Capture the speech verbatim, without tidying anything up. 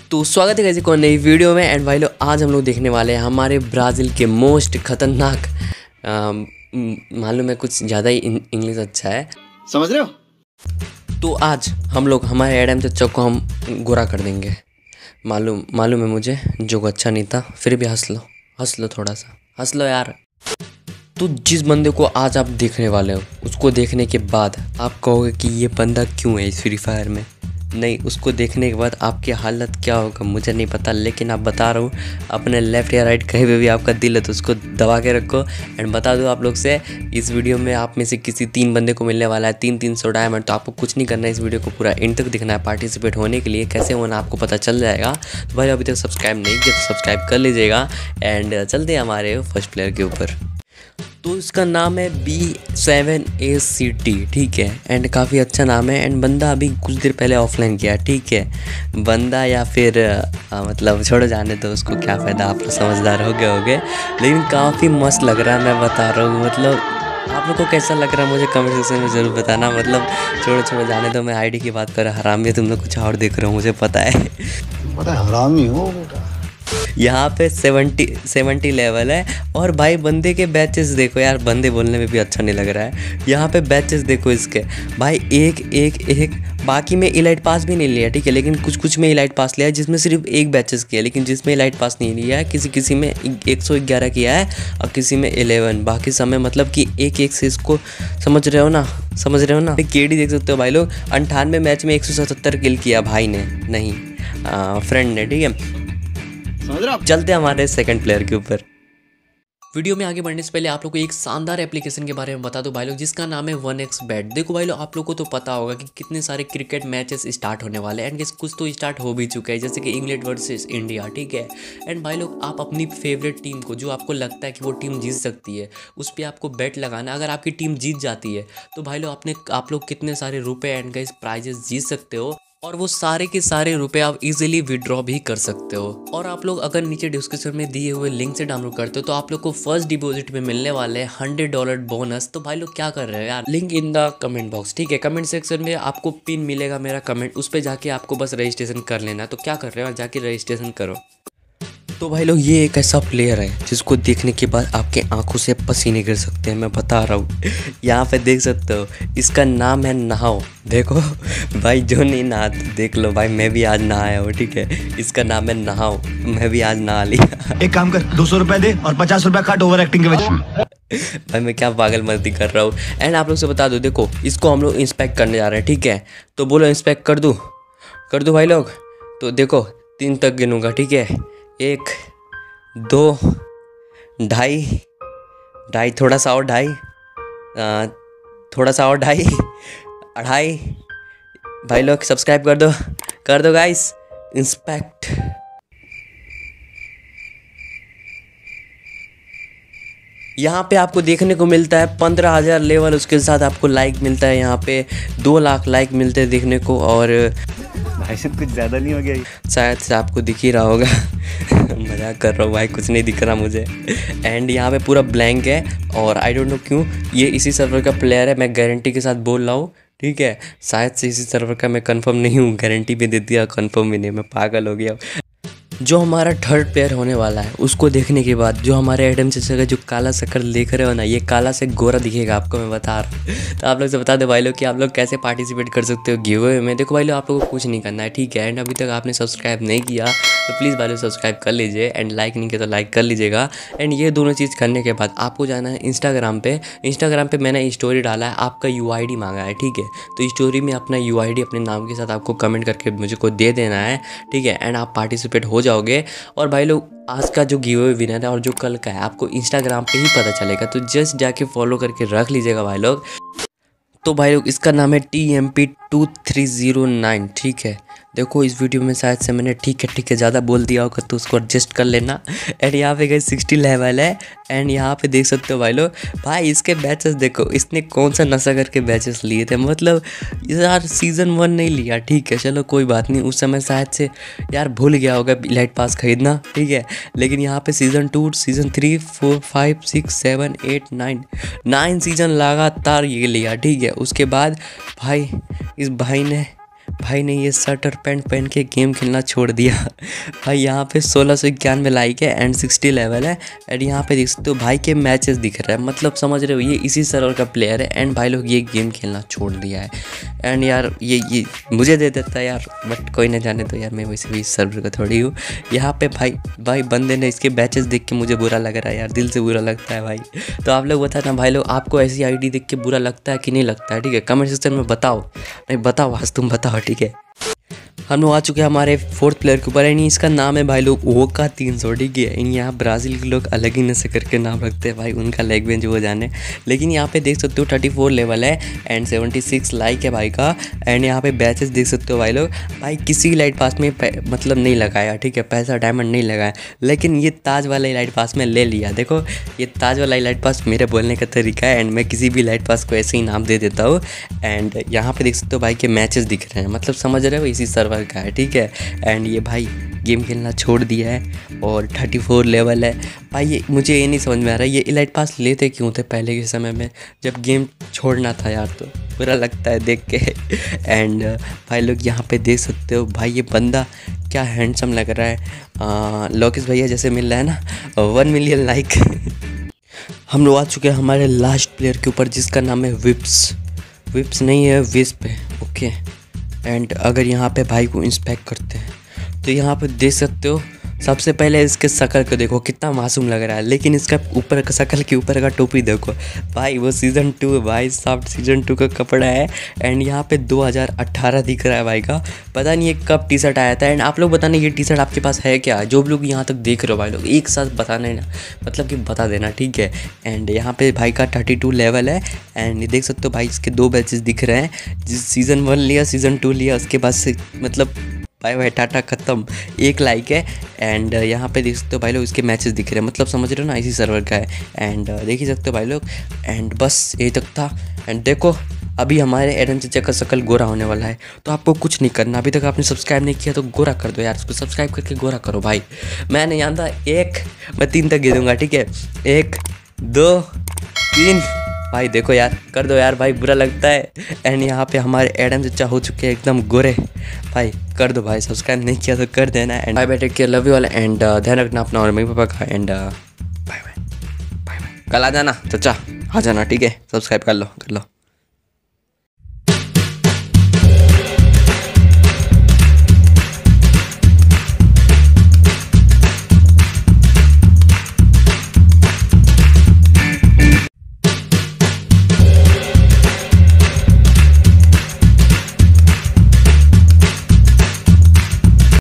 तो स्वागत है किसी को नई वीडियो में। एंड भाई लोग आज हम लोग देखने वाले हैं हमारे ब्राज़ील के मोस्ट खतरनाक, मालूम है कुछ ज़्यादा ही इंग्लिश अच्छा है, समझ रहे हो। तो आज हम लोग हमारे एडम चचा को हम गोरा कर देंगे। मालूम मालूम है मुझे जो अच्छा नहीं था, फिर भी हंस लो हंस लो थोड़ा सा हंस लो यार। तो जिस बंदे को आज आप देखने वाले हो उसको देखने के बाद आप कहोगे कि ये बंदा क्यों है इस फ्री फायर में। नहीं, उसको देखने के बाद आपकी हालत क्या होगा मुझे नहीं पता, लेकिन आप बता रहा हूँ अपने लेफ़्ट या राइट कहीं पे भी आपका दिल है तो उसको दबा के रखो। एंड बता दो आप लोग से, इस वीडियो में आप में से किसी तीन बंदे को मिलने वाला है तीन तीन सौ डायमंड। तो आपको कुछ नहीं करना है, इस वीडियो को पूरा एंड तक दिखना है। पार्टिसिपेट होने के लिए कैसे होना आपको पता चल जाएगा। तो भाई अभी तक सब्सक्राइब नहीं किया तो सब्सक्राइब कर लीजिएगा। एंड चलते हैं हमारे फर्स्ट प्लेयर के ऊपर। तो इसका नाम है B seven A C T, ठीक है। एंड काफ़ी अच्छा नाम है। एंड बंदा अभी कुछ देर पहले ऑफलाइन किया, ठीक है। बंदा या फिर आ, मतलब छोड़ो जाने तो उसको क्या फ़ायदा, आप लोग समझदार हो गए होगे। लेकिन काफ़ी मस्त लग रहा है, मैं बता रहा हूँ। मतलब आप लोग को कैसा लग रहा है मुझे कमेंट सेक्शन में ज़रूर बताना। मतलब छोड़ो छोड़ो जाने दो, मैं आईडी की बात कर रहा हूँ। हरामी तुम लोग कुछ और देख रहे हो मुझे पता है। पता है हरामी हो बेटा। यहाँ पे सेवेंटी सेवेंटी लेवल है। और भाई बंदे के बैचेस देखो यार, बंदे बोलने में भी अच्छा नहीं लग रहा है। यहाँ पे बैचेस देखो इसके भाई, एक एक एक। बाकी में इलाइट पास भी नहीं लिया, ठीक है। लेकिन कुछ कुछ में इलाइट पास लिया है जिसमें सिर्फ एक बैचेस किया, लेकिन जिसमें इलाइट पास नहीं लिया है। किसी किसी में एक सौ ग्यारह किया है और किसी में इलेवन। बाकी समय मतलब कि एक एक से इसको समझ रहे हो ना, समझ रहे हो ना। केडी देख सकते हो भाई लोग, अंठानवे मैच में एक सौ सतहत्तर किल किया भाई ने, नहीं फ्रेंड ने, ठीक है। चलते हैं हमारे सेकंड प्लेयर के ऊपर। वीडियो में आगे बढ़ने से पहले आप लोग को एक शानदार एप्लीकेशन के बारे में बता दो भाई लोग, जिसका नाम है वन एक्स बेट। देखो भाई लोग, आप लोग को तो पता होगा कि कितने सारे क्रिकेट मैचेस स्टार्ट होने वाले हैं। एंड कुछ तो स्टार्ट हो भी चुका है, जैसे कि इंग्लैंड वर्सेस इंडिया, ठीक है। एंड भाई लोग आप अपनी फेवरेट टीम को, जो आपको लगता है कि वो टीम जीत सकती है, उस पर आपको बेट लगाना। अगर आपकी टीम जीत जाती है तो भाई लोग अपने आप लोग कितने सारे रुपए एंड गाइस प्राइजेस जीत सकते हो। और वो सारे के सारे रुपए आप इजीली विड्रॉ भी कर सकते हो। और आप लोग अगर नीचे डिस्क्रिप्शन में दिए हुए लिंक से डाउनलोड करते हो तो आप लोग को फर्स्ट डिपॉजिट में मिलने वाले हैं हंड्रेड डॉलर बोनस। तो भाई लोग क्या कर रहे हो यार, link in the comment box, ठीक है। कमेंट सेक्शन में आपको पिन मिलेगा मेरा कमेंट, उस पर जाके आपको बस रजिस्ट्रेशन कर लेना। तो क्या कर रहे हो, जाके रजिस्ट्रेशन करो। तो भाई लोग ये एक ऐसा प्लेयर है जिसको देखने के बाद आपके आंखों से पसीने गिर सकते हैं, मैं बता रहा हूँ। यहाँ पे देख सकते हो, इसका नाम है नहाओ। देखो भाई, जो नहीं नहा देख लो भाई, मैं भी आज नहाया हूँ, ठीक है। इसका नाम है नहाओ, मैं भी आज नहा लिया। एक काम कर, दो सौ रुपए दे और पचास रुपए काट ओवर एक्टिंग के वजह। भाई मैं क्या पागल मस्ती कर रहा हूँ। एंड आप लोग से बता दो, देखो इसको हम लोग इंस्पेक्ट करने जा रहे हैं, ठीक है। तो बोलो इंस्पेक्ट कर दूँ, कर दूँ भाई लोग। तो देखो तीन तक गिनूंगा, ठीक है। एक, दो, ढाई, ढाई थोड़ा सा और, ढाई थोड़ा सा और, ढाई, अढ़ाई। भाई लोग सब्सक्राइब कर दो, कर दो गाइस। इंस्पेक्ट। यहाँ पे आपको देखने को मिलता है पंद्रह हज़ार लेवल, उसके साथ आपको लाइक मिलता है यहाँ पे दो लाख लाइक मिलते हैं देखने को। और भाई साहब कुछ ज़्यादा नहीं हो गया, शायद से आपको दिख ही रहा होगा। मजाक कर रहा हूँ भाई, कुछ नहीं दिख रहा मुझे। एंड यहाँ पे पूरा ब्लैंक है और आई डोंट नो क्यों ये इसी सर्वर का प्लेयर है, मैं गारंटी के साथ बोल रहा हूँ, ठीक है। शायद से इसी सर्वर का, मैं कंफर्म नहीं हूँ, गारंटी भी दे दिया कंफर्म भी नहीं, मैं पागल हो गया। जो हमारा थर्ड प्लेयर होने वाला है उसको देखने के बाद जो हमारे एडम चचा का जो काला शक्ल देख रहे हो ना, ये काला से गोरा दिखेगा आपको, मैं बता रहा हूँ। तो आप लोग से बता दो भाई लोग कि आप लोग कैसे पार्टिसिपेट कर सकते हो गिव अवे में। देखो भाई लोग, आप लोगों को कुछ नहीं करना है, ठीक है। एंड अभी तक आपने सब्सक्राइब नहीं किया तो प्लीज़ भाई लोग सब्सक्राइब कर लीजिए। एंड लाइक नहीं किया तो लाइक कर लीजिएगा। एंड ये दोनों चीज़ करने के बाद आपको जाना है इंस्टाग्राम पे। इंस्टाग्राम पे मैंने स्टोरी डाला है, आपका यू आई डी मांगा है, ठीक है। तो स्टोरी में अपना यू आई डी अपने नाम के साथ आपको कमेंट करके मुझे को दे देना है, ठीक है। एंड आप पार्टिसिपेट हो जाओगे। और भाई लोग आज का जो गिव अवे विनर है और जो कल का है आपको इंस्टाग्राम पे ही पता चलेगा, तो जस्ट जाके फॉलो करके रख लीजिएगा भाई लोग। तो भाई लोग इसका नाम है T M P two three zero nine, ठीक है। देखो इस वीडियो में शायद से मैंने ठीक है ठीक है ज़्यादा बोल दिया होगा तो उसको एडजस्ट कर लेना। एंड यहाँ पे गए सिक्सटी लेवल है। एंड यहाँ पे देख सकते हो भाई लोग, भाई इसके बैचेस देखो, इसने कौन सा नशा करके बैचेस लिए थे। मतलब यार सीज़न वन नहीं लिया, ठीक है, चलो कोई बात नहीं, उस समय शायद से यार भूल गया होगा इलाइट पास खरीदना, ठीक है। लेकिन यहाँ पे season two, season three, four, five, six, seven, eight, nine nine season लगातार ये लिया, ठीक है। उसके बाद भाई इस भाई ने भाई ने ये शर्ट और पैंट पहन के गेम खेलना छोड़ दिया। भाई यहाँ पे सोलह सौ इक्यानवे लाइक है एंड सिक्सटी लेवल है एंड यहाँ पे देख सकते हो भाई के मैचेस दिख रहे हैं, मतलब समझ रहे हो ये इसी सर्वर का प्लेयर है एंड भाई लोग ये गेम खेलना छोड़ दिया है। एंड यार ये ये मुझे दे देता है यार, बट कोई ना जाने तो यार, मैं वैसे भी इस सर्वर का थोड़ी हूँ। यहाँ पे भाई भाई बंदे ने इसके बैचेस देख के मुझे बुरा लग रहा है यार, दिल से बुरा लगता है भाई। तो आप लोग बताना भाई लोग, आपको ऐसी आईडी देख के बुरा लगता है कि नहीं लगता है? ठीक है, कमेंट सेक्शन में बताओ, नहीं बताओ आज तुम बताओ, ठीक है। हम लोग आ चुके हैं हमारे फोर्थ प्लेयर के ऊपर एंड इसका नाम है भाई लोग ओका तीन सौ, ठीक है। यहाँ ब्राज़ील के लोग अलग ही नशे करके नाम रखते हैं भाई, उनका लैंग्वेज वो जाने। लेकिन यहाँ पे देख सकते हो चौंतीस लेवल है एंड छिहत्तर लाइक है भाई का एंड यहाँ पे बैचेस देख सकते हो भाई लोग। भाई किसी लाइट पास में मतलब नहीं लगाया, ठीक है, पैसा डायमंड नहीं लगाया, लेकिन ये ताज वाला लाइट पास में ले लिया। देखो ये ताज वाला लाइट पास मेरे बोलने का तरीका है एंड मैं किसी भी लाइट पास को ऐसे ही नाम दे देता हूँ। एंड यहाँ पे देख सकते हो भाई के मैचेस दिख रहे हैं, मतलब समझ रहे हो इसी सर्वर का है, ठीक है। एंड ये भाई गेम खेलना छोड़ दिया है और चौंतीस लेवल है भाई। ये मुझे ये नहीं समझ में आ रहा है ये इलाइट पास लेते क्यों थे पहले के समय में जब गेम छोड़ना था यार, तो बुरा लगता है देख के। एंड भाई लोग यहाँ पे देख सकते हो भाई ये बंदा क्या हैंडसम लग रहा है, लोकेश भैया जैसे मिल रहा है ना, वन मिलियन लाइक। हम लोग आ चुके हैं हमारे लास्ट प्लेयर के ऊपर जिसका नाम है विप्स। विप्स नहीं है, विस्प है, ओके। एंड अगर यहाँ पे भाई को इंस्पेक्ट करते हैं तो यहाँ पे देख सकते हो सबसे पहले इसके शकल को देखो कितना मासूम लग रहा है, लेकिन इसका ऊपर का शकल के ऊपर का टोपी देखो भाई, वो सीज़न टू है भाई, सॉफ्ट सीज़न टू का कपड़ा है। एंड यहाँ पे दो हज़ार अठारह दिख रहा है भाई का, पता नहीं ये कब टी शर्ट आया था। एंड आप लोग बताना ये टी शर्ट आपके पास है क्या, जो भी लोग यहाँ तक देख रहे हो भाई लोग एक साथ बताना ना, मतलब कि बता देना, ठीक है। एंड यहाँ पे भाई का थर्टी टू लेवल है एंड देख सकते हो भाई इसके दो बैचेस दिख रहे हैं, जिस सीज़न वन लिया सीज़न टू लिया, उसके बाद से मतलब भाई भाई टाटा खत्म, एक लाइक है। एंड यहाँ पे देख सकते हो भाई लोग इसके मैचेस दिख रहे हैं, मतलब समझ रहे हो ना इसी सर्वर का है। एंड देख ही सकते हो भाई लोग। एंड बस यही तक था। एंड देखो अभी हमारे एडन चचा का शकल गोरा होने वाला है, तो आपको कुछ नहीं करना, अभी तक आपने सब्सक्राइब नहीं किया तो गोरा कर दो यार, उसको सब्सक्राइब करके गोरा करो भाई। मैं नहीं जानता, एक मैं तीन तक गिनूंगा, ठीक है, एक दो तीन, भाई देखो यार कर दो यार भाई, बुरा लगता है। एंड यहाँ पे हमारे एडम चचा हो चुके हैं एकदम गोरे, भाई कर दो भाई, सब्सक्राइब नहीं किया तो कर देना। And bye bye, take care, love you all and ध्यान रखना अपना और मम्मी पापा का। And bye bye bye bye, कल आ जाना चचा, आ जाना, ठीक है, सब्सक्राइब कर लो कर लो।